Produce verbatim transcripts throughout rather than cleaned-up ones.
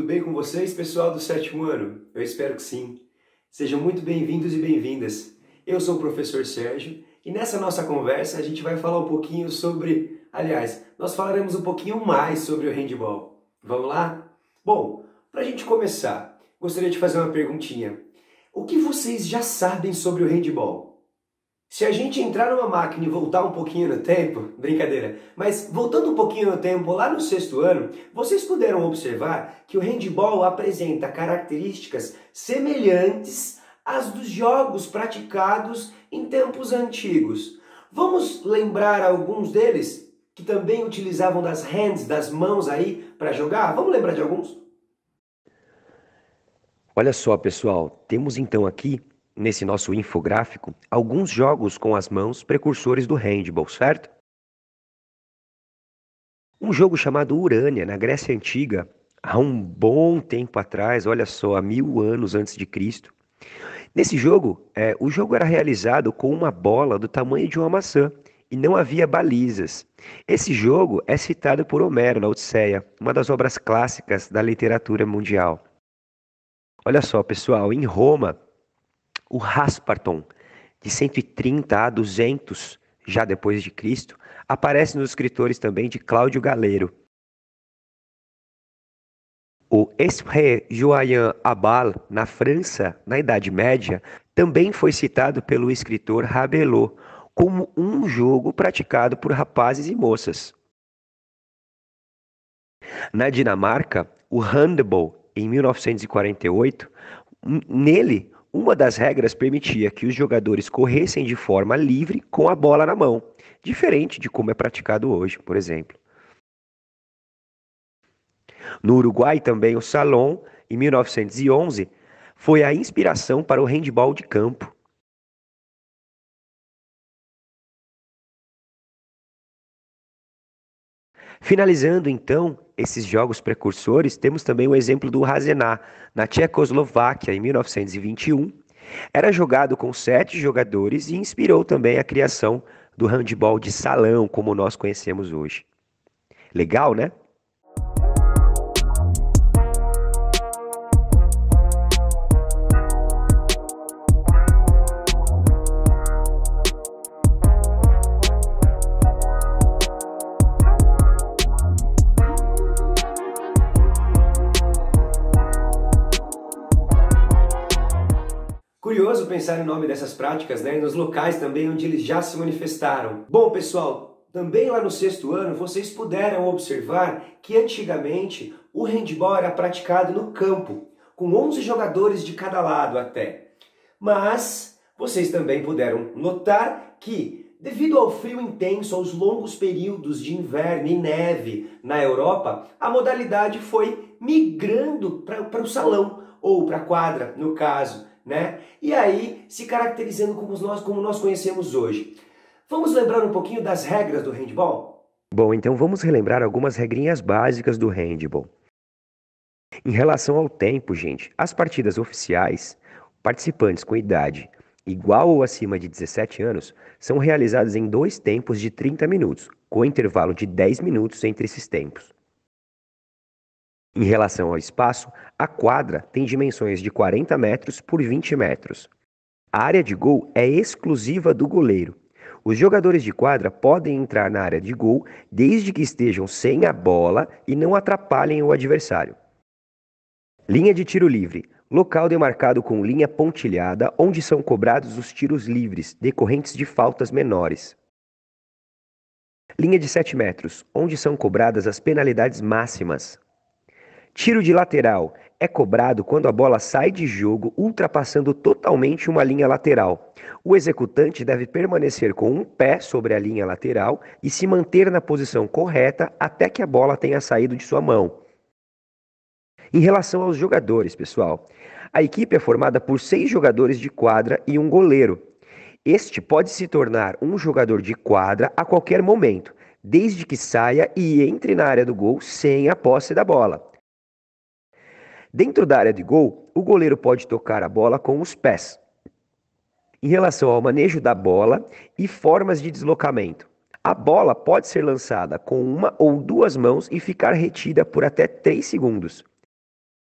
bem com vocês, pessoal do sétimo ano? Eu espero que sim. Sejam muito bem-vindos e bem-vindas. Eu sou o professor Sérgio e nessa nossa conversa a gente vai falar um pouquinho sobre... Aliás, nós falaremos um pouquinho mais sobre o handball. Vamos lá? Bom, para a gente começar, gostaria de fazer uma perguntinha. O que vocês já sabem sobre o handball? Se a gente entrar numa máquina e voltar um pouquinho no tempo, brincadeira, mas voltando um pouquinho no tempo, lá no sexto ano, vocês puderam observar que o handball apresenta características semelhantes às dos jogos praticados em tempos antigos. Vamos lembrar alguns deles que também utilizavam das hands, das mãos aí para jogar? Vamos lembrar de alguns? Olha só, pessoal, temos então aqui nesse nosso infográfico, alguns jogos com as mãos precursores do handball, certo? Um jogo chamado Urânia, na Grécia Antiga, há um bom tempo atrás, olha só, há mil anos antes de Cristo. Nesse jogo, é, o jogo era realizado com uma bola do tamanho de uma maçã e não havia balizas. Esse jogo é citado por Homero na Odisseia, uma das obras clássicas da literatura mundial. Olha só, pessoal, em Roma, o Rasparton, de cento e trinta a duzentos, já depois de Cristo, aparece nos escritores também de Cláudio Galero. O Esprit Joyen Abal, na França, na Idade Média, também foi citado pelo escritor Rabelais como um jogo praticado por rapazes e moças. Na Dinamarca, o handball, em mil novecentos e quarenta e oito, nele, uma das regras permitia que os jogadores corressem de forma livre com a bola na mão, diferente de como é praticado hoje, por exemplo. No Uruguai também o salón, em mil novecentos e onze, foi a inspiração para o handball de campo. Finalizando então esses jogos precursores, temos também o exemplo do Hazená, na Tchecoslováquia, em mil novecentos e vinte e um. Era jogado com sete jogadores e inspirou também a criação do handball de salão, como nós conhecemos hoje. Legal, né? Curioso pensar em nome dessas práticas, né, e nos locais também onde eles já se manifestaram. Bom, pessoal, também lá no sexto ano vocês puderam observar que antigamente o handball era praticado no campo, com onze jogadores de cada lado até. Mas vocês também puderam notar que, devido ao frio intenso, aos longos períodos de inverno e neve na Europa, a modalidade foi migrando para o salão, ou para a quadra, no caso. Né? E aí se caracterizando como nós, como nós conhecemos hoje. Vamos lembrar um pouquinho das regras do handball? Bom, então vamos relembrar algumas regrinhas básicas do handball. Em relação ao tempo, gente, as partidas oficiais, participantes com idade igual ou acima de dezessete anos, são realizadas em dois tempos de trinta minutos, com intervalo de dez minutos entre esses tempos. Em relação ao espaço, a quadra tem dimensões de quarenta metros por vinte metros. A área de gol é exclusiva do goleiro. Os jogadores de quadra podem entrar na área de gol desde que estejam sem a bola e não atrapalhem o adversário. Linha de tiro livre. Local demarcado com linha pontilhada onde são cobrados os tiros livres, decorrentes de faltas menores. Linha de sete metros, onde são cobradas as penalidades máximas. Tiro de lateral é cobrado quando a bola sai de jogo, ultrapassando totalmente uma linha lateral. O executante deve permanecer com um pé sobre a linha lateral e se manter na posição correta até que a bola tenha saído de sua mão. Em relação aos jogadores, pessoal, a equipe é formada por seis jogadores de quadra e um goleiro. Este pode se tornar um jogador de quadra a qualquer momento, desde que saia e entre na área do gol sem a posse da bola. Dentro da área de gol, o goleiro pode tocar a bola com os pés. Em relação ao manejo da bola e formas de deslocamento, a bola pode ser lançada com uma ou duas mãos e ficar retida por até três segundos.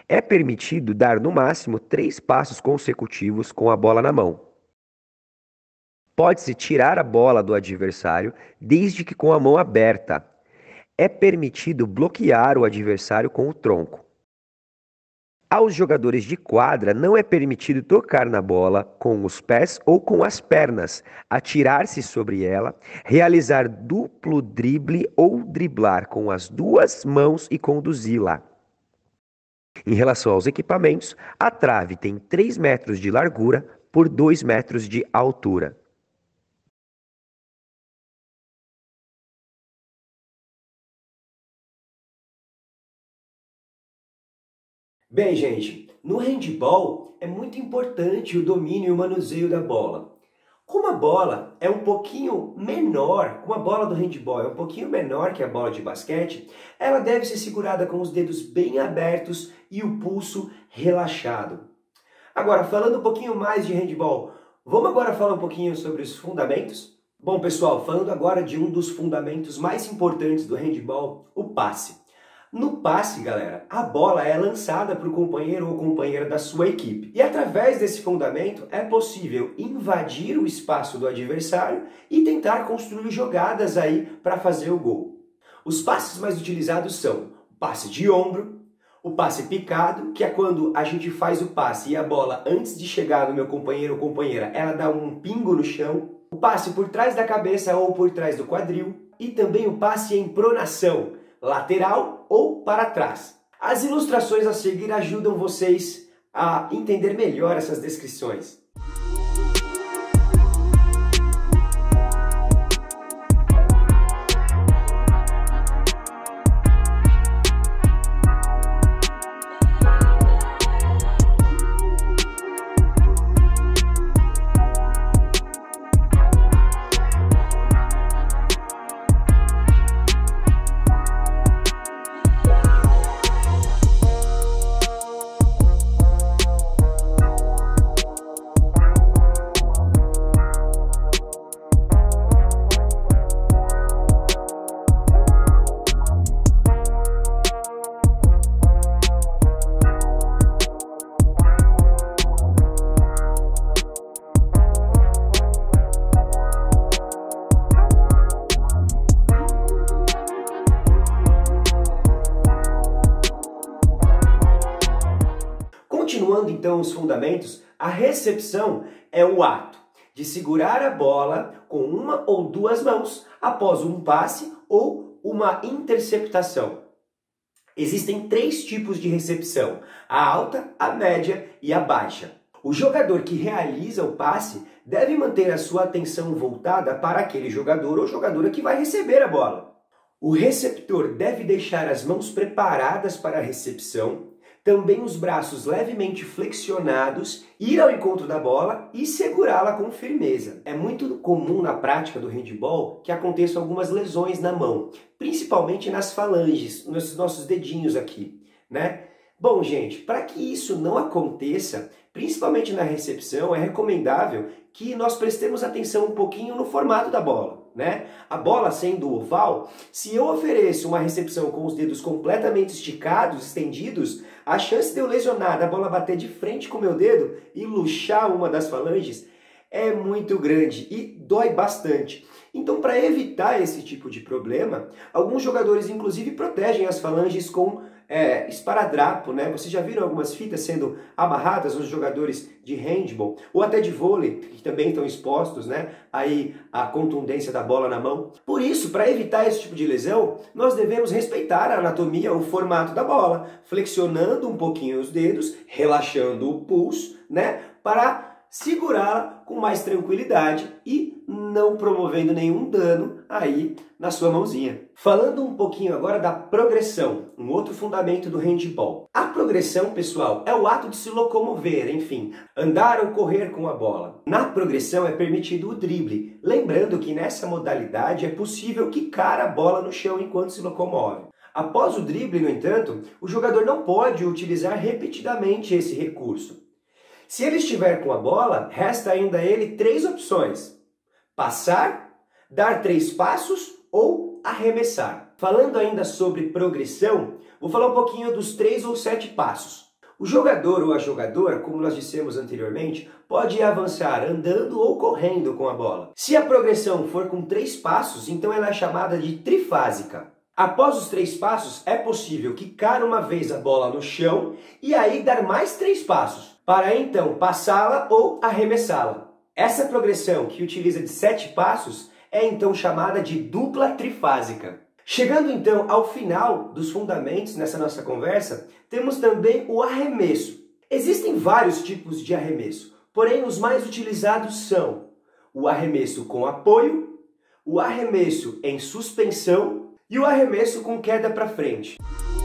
É permitido dar no máximo três passos consecutivos com a bola na mão. Pode-se tirar a bola do adversário desde que com a mão aberta. É permitido bloquear o adversário com o tronco. Aos jogadores de quadra não é permitido tocar na bola com os pés ou com as pernas, atirar-se sobre ela, realizar duplo drible ou driblar com as duas mãos e conduzi-la. Em relação aos equipamentos, a trave tem três metros de largura por dois metros de altura. Bem, gente, no handball é muito importante o domínio e o manuseio da bola. Como a bola é um pouquinho menor, como a bola do handball é um pouquinho menor que a bola de basquete, ela deve ser segurada com os dedos bem abertos e o pulso relaxado. Agora, falando um pouquinho mais de handball, vamos agora falar um pouquinho sobre os fundamentos? Bom, pessoal, falando agora de um dos fundamentos mais importantes do handball, o passe. No passe, galera, a bola é lançada para o companheiro ou companheira da sua equipe. E através desse fundamento é possível invadir o espaço do adversário e tentar construir jogadas aí para fazer o gol. Os passes mais utilizados são o passe de ombro, o passe picado, que é quando a gente faz o passe e a bola, antes de chegar no meu companheiro ou companheira, ela dá um pingo no chão, o passe por trás da cabeça ou por trás do quadril e também o passe em pronação, lateral ou para trás. As ilustrações a seguir ajudam vocês a entender melhor essas descrições. Continuando então os fundamentos, a recepção é o ato de segurar a bola com uma ou duas mãos após um passe ou uma interceptação. Existem três tipos de recepção: a alta, a média e a baixa. O jogador que realiza o passe deve manter a sua atenção voltada para aquele jogador ou jogadora que vai receber a bola. O receptor deve deixar as mãos preparadas para a recepção, também os braços levemente flexionados, ir ao encontro da bola e segurá-la com firmeza. É muito comum na prática do handball que aconteçam algumas lesões na mão, principalmente nas falanges, nos nossos dedinhos aqui, né? Bom, gente, para que isso não aconteça, principalmente na recepção, é recomendável que nós prestemos atenção um pouquinho no formato da bola, né? A bola sendo oval, se eu ofereço uma recepção com os dedos completamente esticados, estendidos, a chance de eu lesionar, da bola bater de frente com o meu dedo e luxar uma das falanges é muito grande e dói bastante. Então, para evitar esse tipo de problema, alguns jogadores inclusive protegem as falanges com é, esparadrapo, né? Vocês já viram algumas fitas sendo amarradas nos jogadores de handball ou até de vôlei, que também estão expostos, né? Aí a contundência da bola na mão. Por isso, para evitar esse tipo de lesão, nós devemos respeitar a anatomia, o formato da bola, flexionando um pouquinho os dedos, relaxando o pulso, né? Para segurá-la com mais tranquilidade e não promovendo nenhum dano aí na sua mãozinha. Falando um pouquinho agora da progressão, um outro fundamento do handball. A progressão, pessoal, é o ato de se locomover, enfim, andar ou correr com a bola. Na progressão é permitido o drible, lembrando que nessa modalidade é possível quicar a bola no chão enquanto se locomove. Após o drible, no entanto, o jogador não pode utilizar repetidamente esse recurso. Se ele estiver com a bola, resta ainda a ele três opções: passar, dar três passos ou arremessar. Falando ainda sobre progressão, vou falar um pouquinho dos três ou sete passos. O jogador ou a jogadora, como nós dissemos anteriormente, pode avançar andando ou correndo com a bola. Se a progressão for com três passos, então ela é chamada de trifásica. Após os três passos, é possível quicar uma vez a bola no chão e aí dar mais três passos, para então passá-la ou arremessá-la. Essa progressão, que utiliza de sete passos, é então chamada de dupla trifásica. Chegando então ao final dos fundamentos nessa nossa conversa, temos também o arremesso. Existem vários tipos de arremesso, porém os mais utilizados são o arremesso com apoio, o arremesso em suspensão e o arremesso com queda para frente.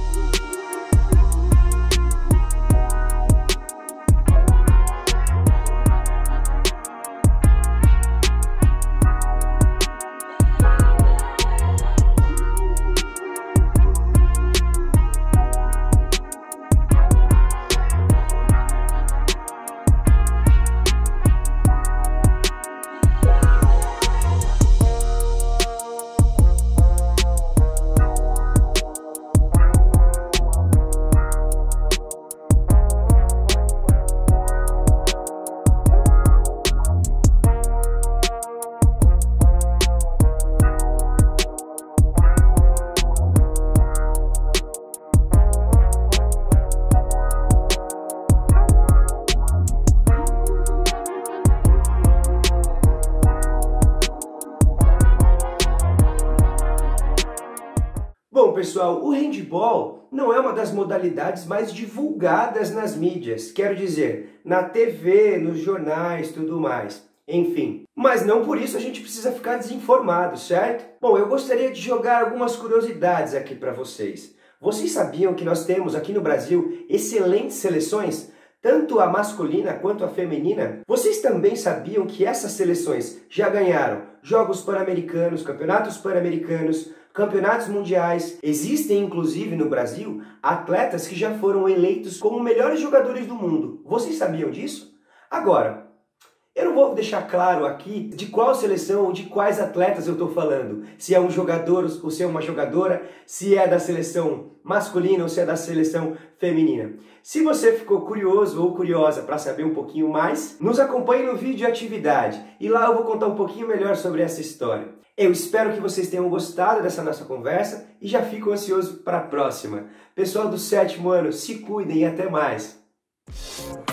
Bom, pessoal, o handball não é uma das modalidades mais divulgadas nas mídias, quero dizer, na T V, nos jornais, tudo mais, enfim. Mas não por isso a gente precisa ficar desinformado, certo? Bom, eu gostaria de jogar algumas curiosidades aqui para vocês. Vocês sabiam que nós temos aqui no Brasil excelentes seleções? Tanto a masculina quanto a feminina? Vocês também sabiam que essas seleções já ganharam Jogos Pan-Americanos, Campeonatos Pan-Americanos, Campeonatos Mundiais? Existem, inclusive, no Brasil, atletas que já foram eleitos como melhores jogadores do mundo. Vocês sabiam disso? Agora, eu não vou deixar claro aqui de qual seleção ou de quais atletas eu estou falando. Se é um jogador ou se é uma jogadora, se é da seleção masculina ou se é da seleção feminina. Se você ficou curioso ou curiosa para saber um pouquinho mais, nos acompanhe no vídeo de atividade e lá eu vou contar um pouquinho melhor sobre essa história. Eu espero que vocês tenham gostado dessa nossa conversa e já fico ansioso para a próxima. Pessoal do sétimo ano, se cuidem e até mais!